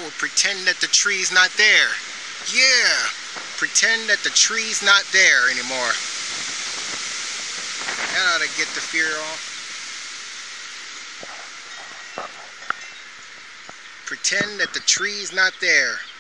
we'll pretend that the tree's not there. Yeah, pretend that the tree's not there anymore. That ought to get the fear off. Pretend that the tree's not there.